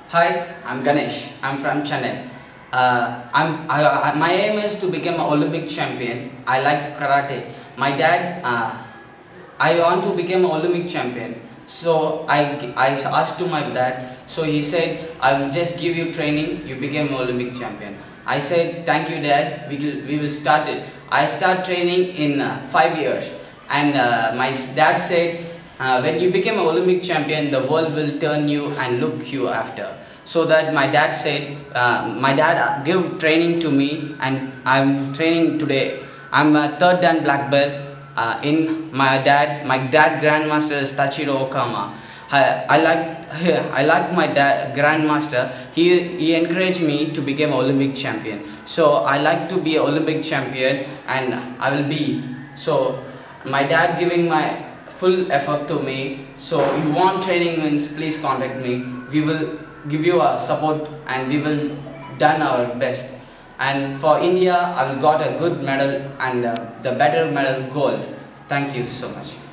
Hi, I'm Ganesh. I'm from Chennai. My aim is to become an Olympic champion. I like karate. My dad, I want to become an Olympic champion. So I asked to my dad. So he said, I will just give you training. You become an Olympic champion. I said, thank you, Dad. We will start it. I start training in 5 years. And my dad said, when you become an Olympic champion, the world will turn you and look you after. So that my dad said, my dad give training to me, and I'm training today. I'm a third dan black belt in my dad. My dad grandmaster is Tachiro Okama. I like my dad grandmaster. He encouraged me to become Olympic champion. So I like to be Olympic champion, and I will be. So my dad giving my full effort to me. So you want training means please contact me. We will give you our support and we will done our best. And for India, I will got a good medal and the better medal gold. Thank you so much.